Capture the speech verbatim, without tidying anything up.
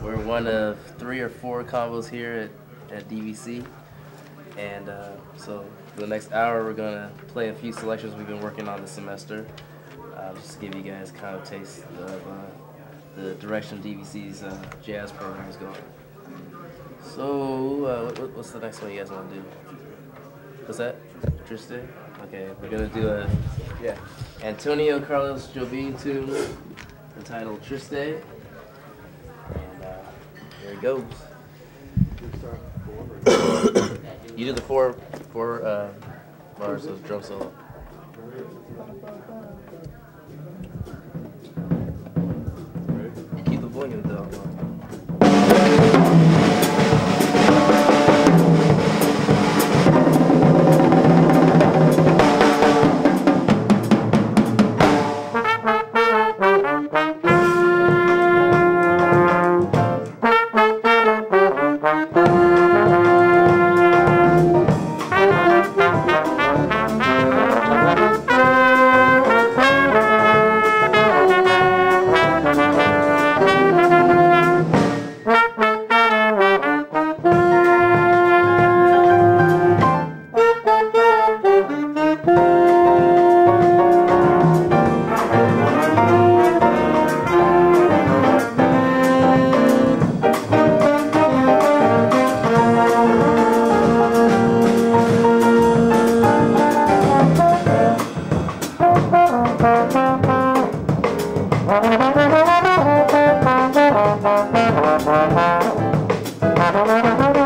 We're one of three or four combos here at, at D V C. And uh, so for the next hour, we're going to play a few selections we've been working on this semester. Uh, just to give you guys kind of a taste of uh, the direction D V C's uh, jazz program is going. So, uh, what, what's the next one you guys want to do? What's that? Triste? Okay, we're going to do a yeah Antonio Carlos Jobim tune entitled Triste. And uh, here it goes. You do the four, four uh, bars of drum solo. Keep the volume though. Thank you.